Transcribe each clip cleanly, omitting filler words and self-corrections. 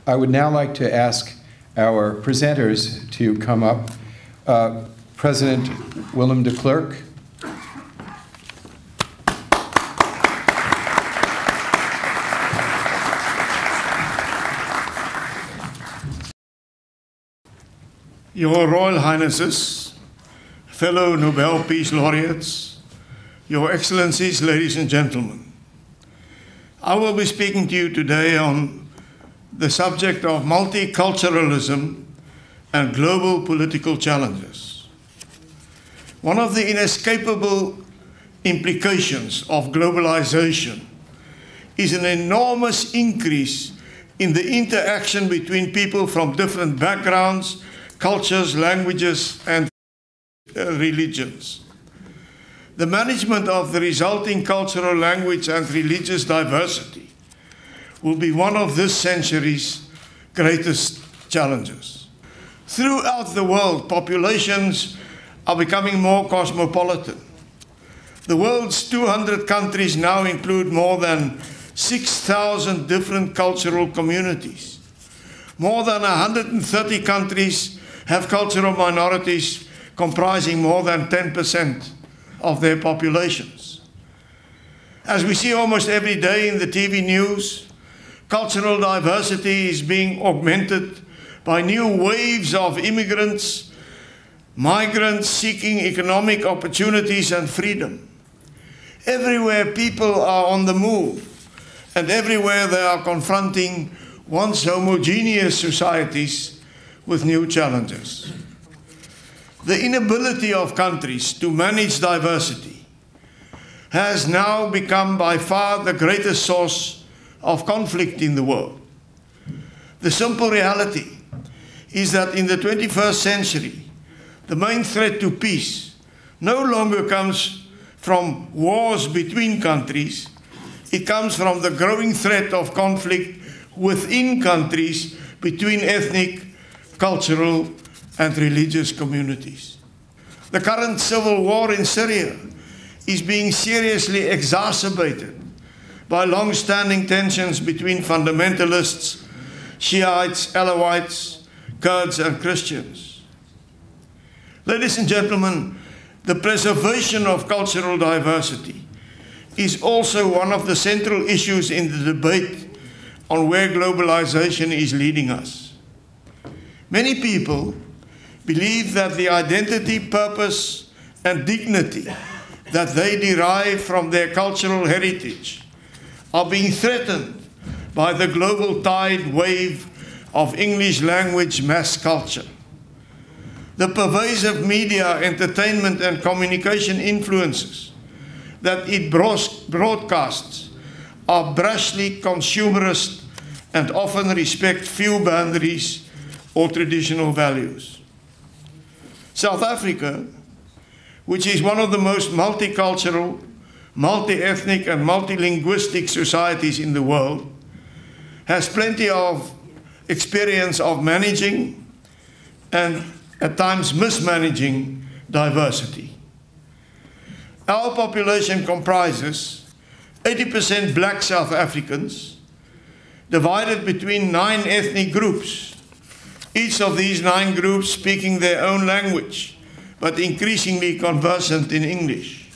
I would now like to ask our presenters to come up. President Willem de Klerk. Your Royal Highnesses, fellow Nobel Peace Laureates, Your Excellencies, ladies and gentlemen, I will be speaking to you today on the subject of multiculturalism and global political challenges. One of the inescapable implications of globalization is an enormous increase in the interaction between people from different backgrounds, cultures, languages, and religions. The management of the resulting cultural, language, and religious diversity will be one of this century's greatest challenges. Throughout the world, populations are becoming more cosmopolitan. The world's 200 countries now include more than 6,000 different cultural communities. More than 130 countries have cultural minorities comprising more than 10% of their populations. As we see almost every day in the TV news, cultural diversity is being augmented by new waves of immigrants, migrants seeking economic opportunities and freedom. Everywhere people are on the move, and everywhere they are confronting once homogeneous societies with new challenges. The inability of countries to manage diversity has now become by far the greatest source of conflict in the world. The simple reality is that in the 21st century, the main threat to peace no longer comes from wars between countries. It comes from the growing threat of conflict within countries between ethnic, cultural, and religious communities. The current civil war in Syria is being seriously exacerbated by long-standing tensions between fundamentalists, Shiites, Alawites, Kurds, and Christians. Ladies and gentlemen, the preservation of cultural diversity is also one of the central issues in the debate on where globalization is leading us. Many people believe that the identity, purpose, and dignity that they derive from their cultural heritage are being threatened by the global tide wave of English language mass culture. The pervasive media, entertainment, and communication influences that it broadcasts are brashly consumerist and often respect few boundaries or traditional values. South Africa, which is one of the most multicultural, multi-ethnic, and multilinguistic societies in the world, has plenty of experience of managing and at times mismanaging diversity. Our population comprises 80% black South Africans, divided between 9 ethnic groups, each of these 9 groups speaking their own language, but increasingly conversant in English.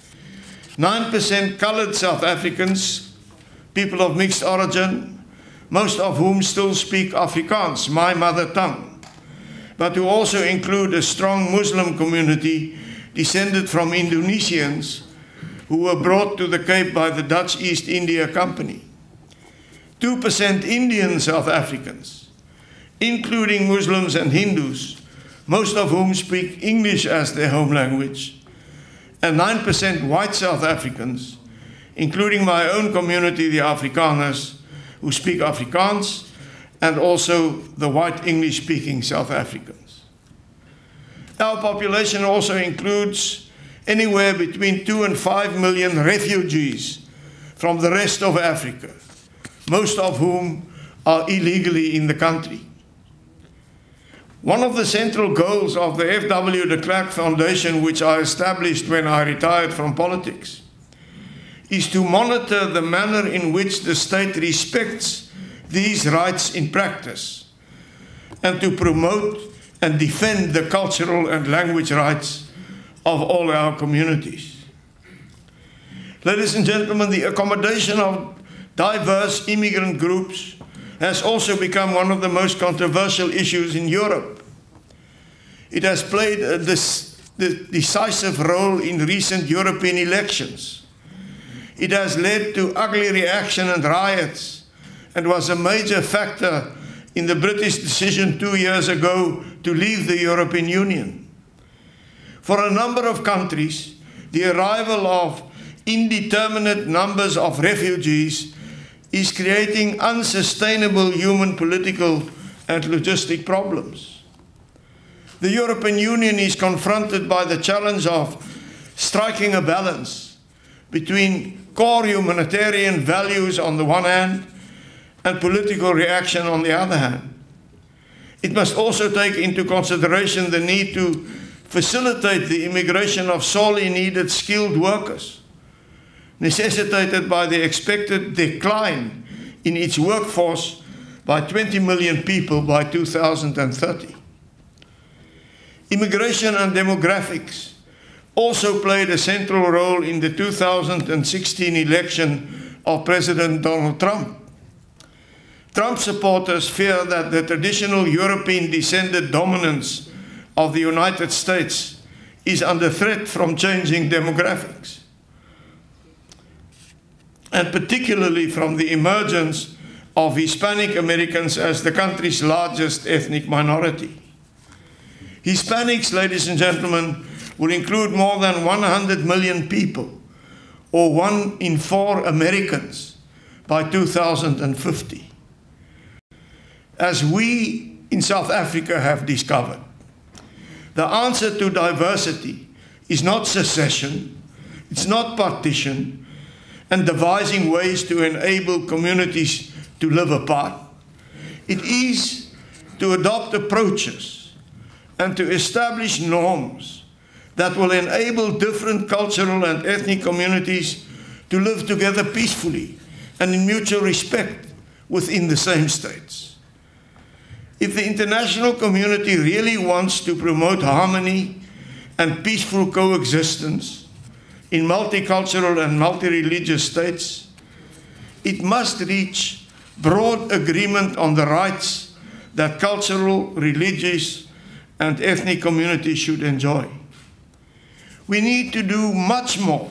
9% colored South Africans, people of mixed origin, most of whom still speak Afrikaans, my mother tongue, but who also include a strong Muslim community descended from Indonesians who were brought to the Cape by the Dutch East India Company. 2% Indian South Africans, including Muslims and Hindus, most of whom speak English as their home language, and 9% white South Africans, including my own community, the Afrikaners, who speak Afrikaans, and also the white English-speaking South Africans. Our population also includes anywhere between 2 and 5 million refugees from the rest of Africa, most of whom are illegally in the country. One of the central goals of the F.W. de Klerk Foundation, which I established when I retired from politics, is to monitor the manner in which the state respects these rights in practice and to promote and defend the cultural and language rights of all our communities. Ladies and gentlemen, the accommodation of diverse immigrant groups has also become one of the most controversial issues in Europe. It has played a decisive role in recent European elections. It has led to ugly reaction and riots and was a major factor in the British decision 2 years ago to leave the European Union. For a number of countries, the arrival of indeterminate numbers of refugees is creating unsustainable human, political, and logistic problems. The European Union is confronted by the challenge of striking a balance between core humanitarian values on the one hand and political reaction on the other hand. It must also take into consideration the need to facilitate the immigration of sorely needed skilled workers, necessitated by the expected decline in its workforce by 20 million people by 2030. Immigration and demographics also played a central role in the 2016 election of President Donald Trump. Trump supporters fear that the traditional European-descended dominance of the United States is under threat from changing demographics, and particularly from the emergence of Hispanic Americans as the country's largest ethnic minority. Hispanics, ladies and gentlemen, will include more than 100 million people, or 1 in 4 Americans, by 2050. As we in South Africa have discovered, the answer to diversity is not secession, it's not partition, and devising ways to enable communities to live apart. It is to adopt approaches and to establish norms that will enable different cultural and ethnic communities to live together peacefully and in mutual respect within the same states. If the international community really wants to promote harmony and peaceful coexistence in multicultural and multi-religious states, it must reach broad agreement on the rights that cultural, religious, and ethnic communities should enjoy. We need to do much more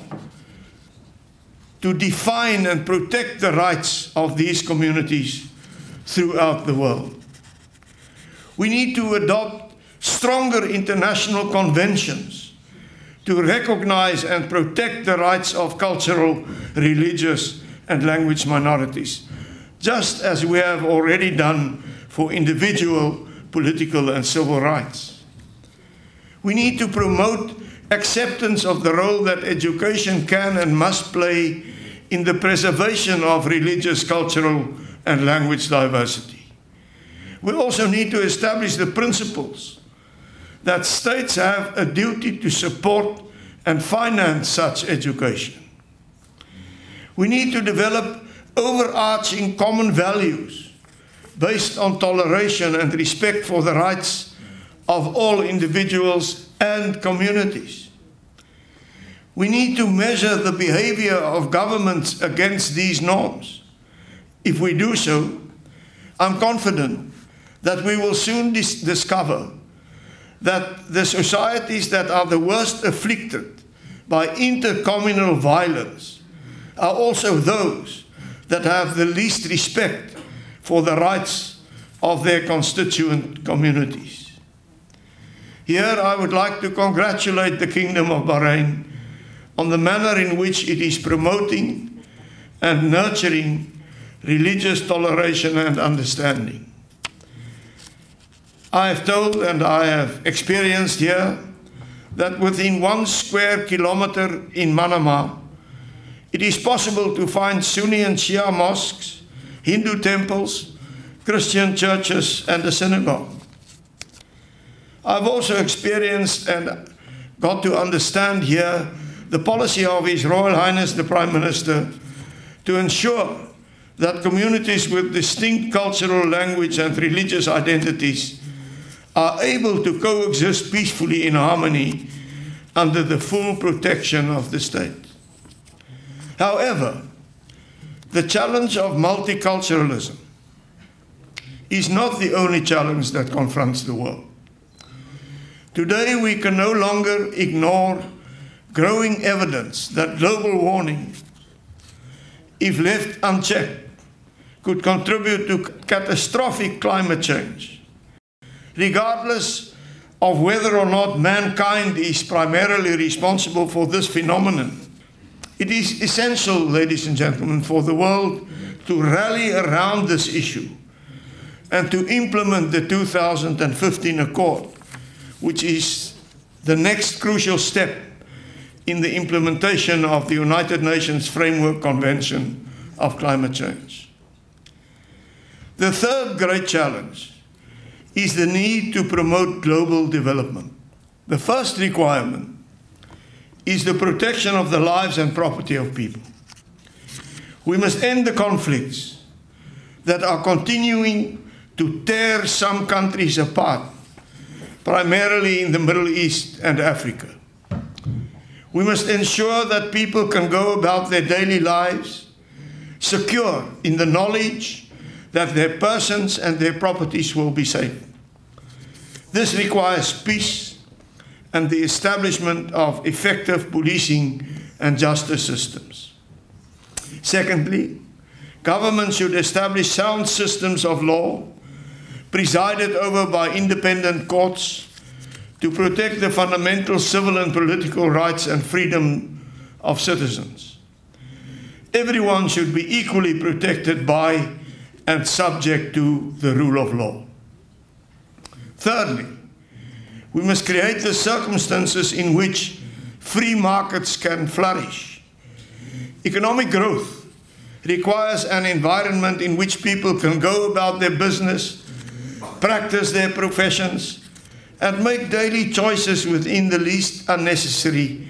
to define and protect the rights of these communities throughout the world. We need to adopt stronger international conventions to recognize and protect the rights of cultural, religious, and language minorities, just as we have already done for individual, political, and civil rights. We need to promote acceptance of the role that education can and must play in the preservation of religious, cultural, and language diversity. We also need to establish the principles that states have a duty to support and finance such education. We need to develop overarching common values based on toleration and respect for the rights of all individuals and communities. We need to measure the behavior of governments against these norms. If we do so, I'm confident that we will soon discover that the societies that are the worst afflicted by intercommunal violence are also those that have the least respect for the rights of their constituent communities. Here I would like to congratulate the Kingdom of Bahrain on the manner in which it is promoting and nurturing religious toleration and understanding. I have told and I have experienced here that within 1 square kilometer in Manama, it is possible to find Sunni and Shia mosques, Hindu temples, Christian churches, and a synagogue. I've also experienced and got to understand here the policy of His Royal Highness the Prime Minister to ensure that communities with distinct cultural, language, and religious identities are able to coexist peacefully in harmony under the full protection of the state. However, the challenge of multiculturalism is not the only challenge that confronts the world. Today, we can no longer ignore growing evidence that global warming, if left unchecked, could contribute to catastrophic climate change. Regardless of whether or not mankind is primarily responsible for this phenomenon, it is essential, ladies and gentlemen, for the world to rally around this issue and to implement the 2015 Accord, which is the next crucial step in the implementation of the United Nations Framework Convention of Climate Change. The third great challenge is the need to promote global development. The first requirement is the protection of the lives and property of people. We must end the conflicts that are continuing to tear some countries apart, primarily in the Middle East and Africa. We must ensure that people can go about their daily lives secure in the knowledge that their persons and their properties will be safe. This requires peace and the establishment of effective policing and justice systems. Secondly, governments should establish sound systems of law presided over by independent courts to protect the fundamental civil and political rights and freedom of citizens. Everyone should be equally protected by and subject to the rule of law. Thirdly, we must create the circumstances in which free markets can flourish. Economic growth requires an environment in which people can go about their business, practice their professions, and make daily choices with the least unnecessary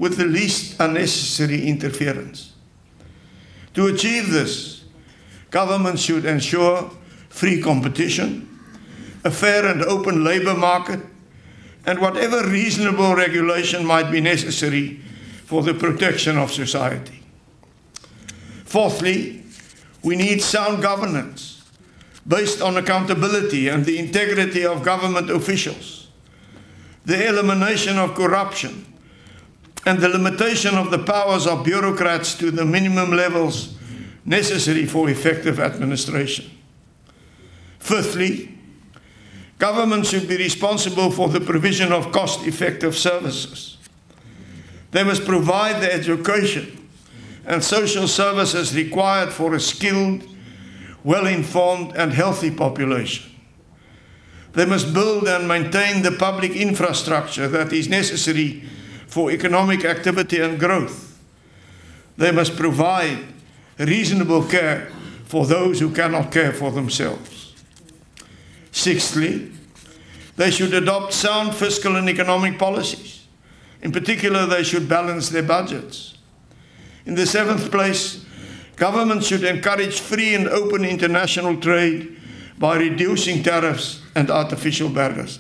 interference. To achieve this, governments should ensure free competition, a fair and open labor market, and whatever reasonable regulation might be necessary for the protection of society. Fourthly, we need sound governance based on accountability and the integrity of government officials, the elimination of corruption, and the limitation of the powers of bureaucrats to the minimum levels necessary for effective administration. Fifthly, governments should be responsible for the provision of cost-effective services. They must provide the education and social services required for a skilled, well-informed and healthy population. They must build and maintain the public infrastructure that is necessary for economic activity and growth. They must provide reasonable care for those who cannot care for themselves. Sixthly, they should adopt sound fiscal and economic policies. In particular, they should balance their budgets. In the seventh place, governments should encourage free and open international trade by reducing tariffs and artificial barriers.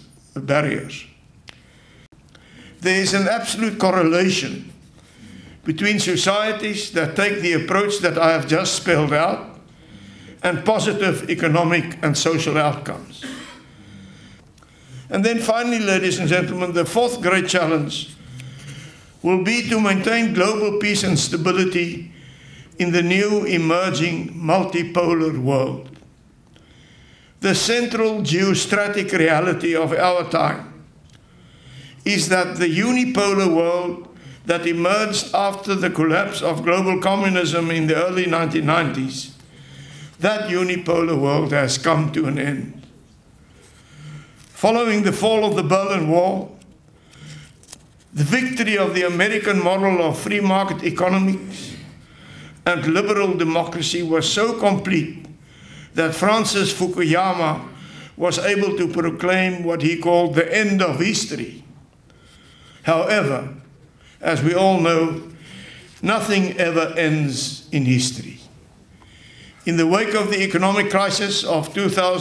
There is an absolute correlation between societies that take the approach that I have just spelled out and positive economic and social outcomes. And then finally, ladies and gentlemen, the fourth great challenge will be to maintain global peace and stability in the new emerging multipolar world. The central geostrategic reality of our time is that the unipolar world that emerged after the collapse of global communism in the early 1990s, that unipolar world has come to an end. Following the fall of the Berlin Wall, the victory of the American model of free market economics and liberal democracy was so complete that Francis Fukuyama was able to proclaim what he called the end of history. However, as we all know, nothing ever ends in history. In the wake of the economic crisis of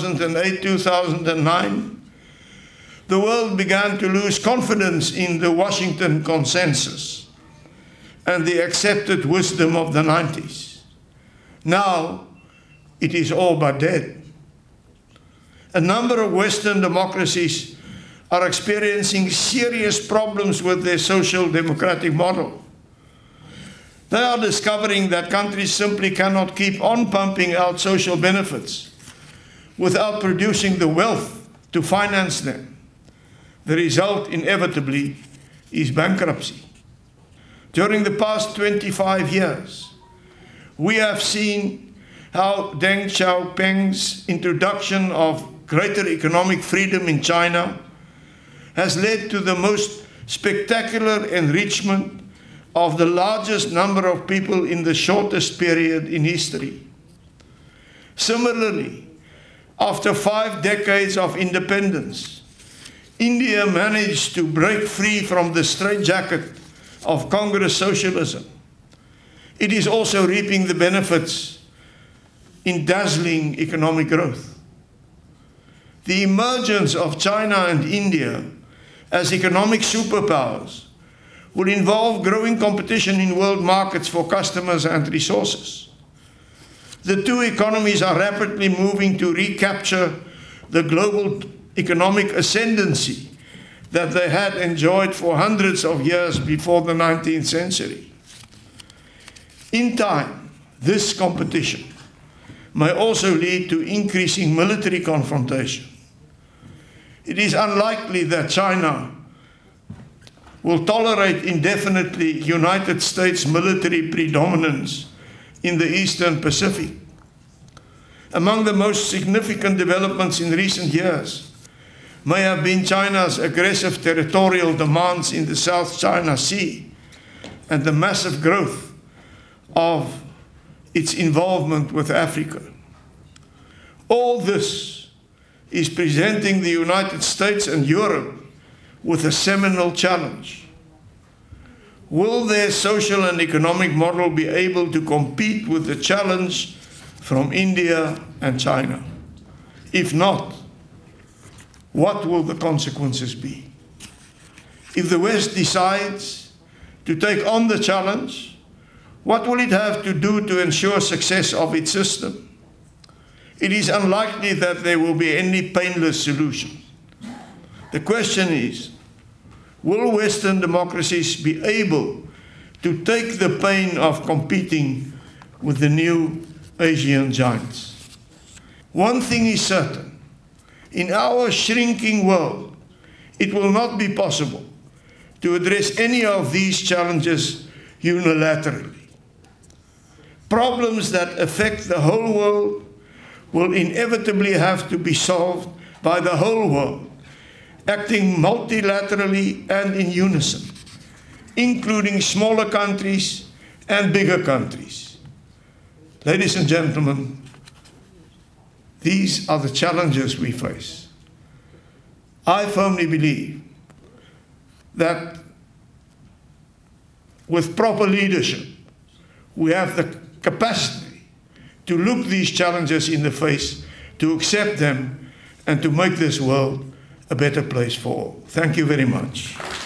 2008-2009, the world began to lose confidence in the Washington consensus and the accepted wisdom of the 90s. Now, it is all but dead. A number of Western democracies are experiencing serious problems with their social democratic model. They are discovering that countries simply cannot keep on pumping out social benefits without producing the wealth to finance them. The result, inevitably, is bankruptcy. During the past 25 years, we have seen how Deng Xiaoping's introduction of greater economic freedom in China has led to the most spectacular enrichment of the largest number of people in the shortest period in history. Similarly, after 5 decades of independence, India managed to break free from the straitjacket of Congress socialism. It is also reaping the benefits in dazzling economic growth. The emergence of China and India as economic superpowers will involve growing competition in world markets for customers and resources. The two economies are rapidly moving to recapture the global economic ascendancy that they had enjoyed for hundreds of years before the 19th century. In time, this competition may also lead to increasing military confrontation. It is unlikely that China will tolerate indefinitely United States military predominance in the Eastern Pacific. Among the most significant developments in recent years may have been China's aggressive territorial demands in the South China Sea and the massive growth of its involvement with Africa. All this is presenting the United States and Europe with a seminal challenge. Will their social and economic model be able to compete with the challenge from India and China? If not, what will the consequences be? If the West decides to take on the challenge, what will it have to do to ensure success of its system? It is unlikely that there will be any painless solution. The question is, will Western democracies be able to take the pain of competing with the new Asian giants? One thing is certain. In our shrinking world, it will not be possible to address any of these challenges unilaterally. Problems that affect the whole world will inevitably have to be solved by the whole world, acting multilaterally and in unison, including smaller countries and bigger countries. Ladies and gentlemen, these are the challenges we face. I firmly believe that with proper leadership, we have the capacity to look these challenges in the face, to accept them, and to make this world a better place for all. Thank you very much.